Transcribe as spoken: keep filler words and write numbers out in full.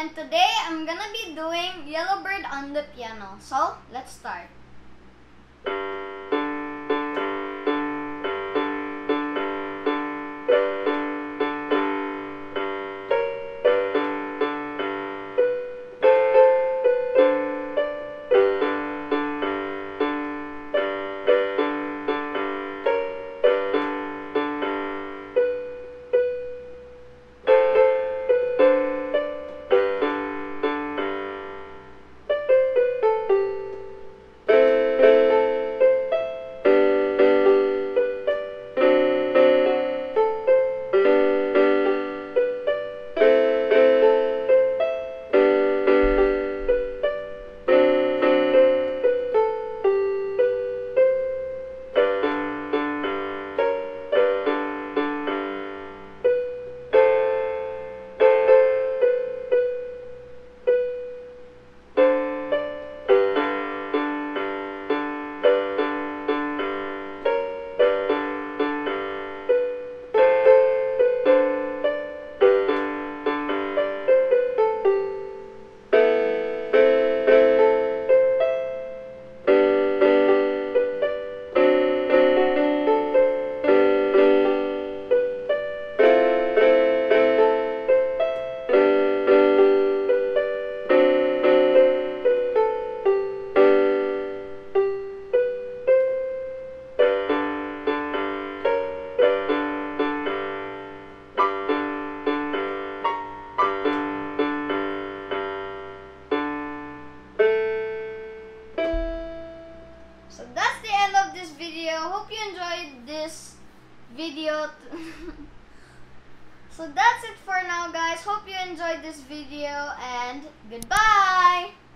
And today I'm gonna be doing Yellowbird on the piano. So let's start. So that's the end of this video. Hope you enjoyed this video. So that's it for now, guys. Hope you enjoyed this video and goodbye.